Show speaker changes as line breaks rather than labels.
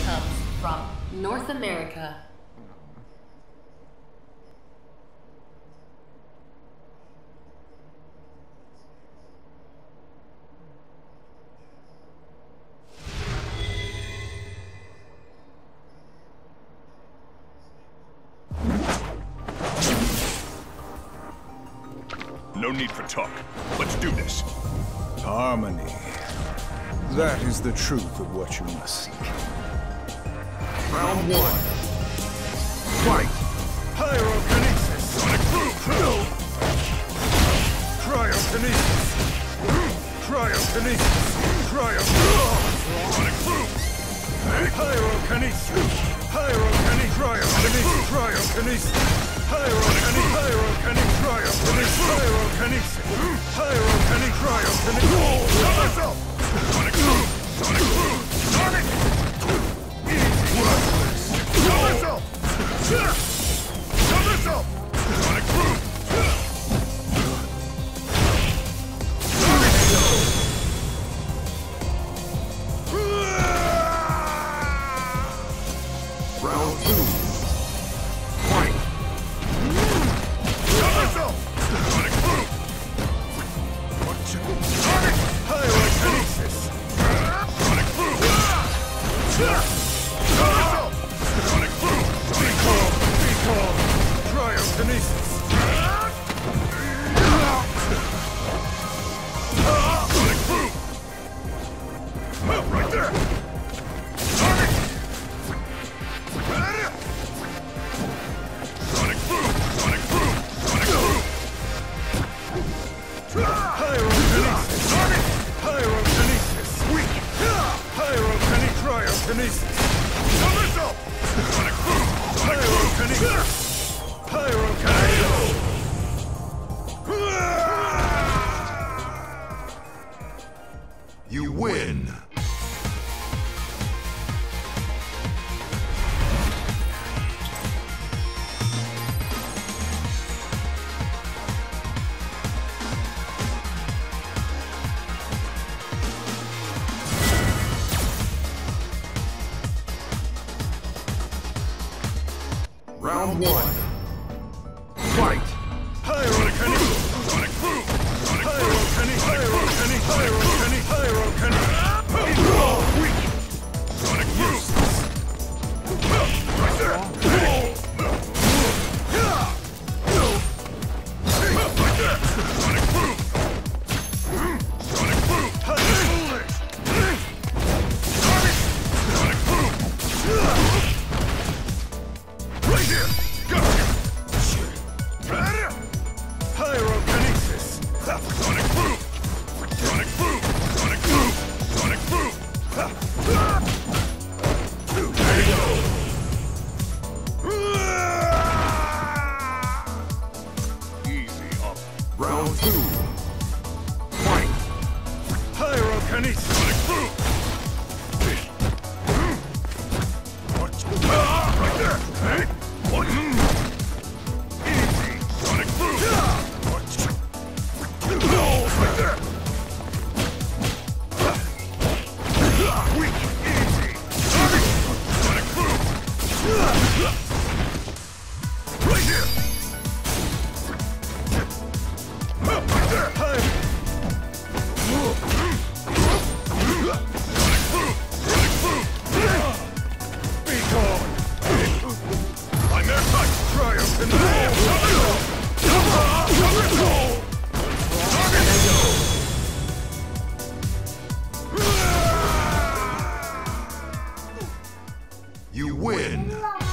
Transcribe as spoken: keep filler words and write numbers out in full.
comes from North America.
No need for talk. Let's do this.
Harmony. That is the truth of what you must seek.
Round one. Fight! Pyrokinesis!
Sonic Boom!
Cryokinesis! Cryokinesis! Cryo...
Sonic Boom!
Pyrokinesis! Pyrokinesis! Cryokinesis! Cryokinesis! Pyrokinesis! Pyrokinesis! Cryokinesis! Pyrokinesis! Pyrokinesis! Cryokinesis! Show myself!
Sonic Boom! Sonic Boom!
Sonic! Easy worthless! Show myself! Show myself!
Sonic Boom!
Round two. Fight! Show myself!
Sonic Boom!
Sonic! Pyrokinesis!
Sonic Boom!
Show myself!
Sonic Boom! Sonic
Recall! Recall! Cryokinesis!
Sonic Boom!
Right there! Sonic!
Sonic Boom! Sonic Boom! Sonic Boom!
Pyrokinesis! Sonic! Pyrokinesis! Weak! Pyrokinesis! Cryokinesis! Show myself!
Sonic Boom! Sonic Boom!
Pyrokinesis! Pyrokinesis!
You win!
Round one. Fight! Pyrokinesis!
Sonic Boom! Sonic Boom!
Pyrokinesis! Pyrokinesis! Pyrokinesis! Pyrokinesis! Weak!
Sonic Boom!
Right there! Right there!
Sonic Boom! Sonic Boom!
Foolish!
Sonic Boom!
Right here! Got you! Pyrokinesis!
Sonic Boom! Sonic Boom! Sonic Boom! Sonic Boom!
There you go!
Easy up.
Round two. Fight! Pyrokinesis!
Sonic Boom!
Right there! Hey! What? Easy!
Sonic Boom!
Right there! Weak! Easy! Sonic!
Sonic Boom!
Right here! Right there! Hey!
Sonic Boom! Sonic Boom!
Be gone!
I'm their touch!
Cryokinesis!
You win!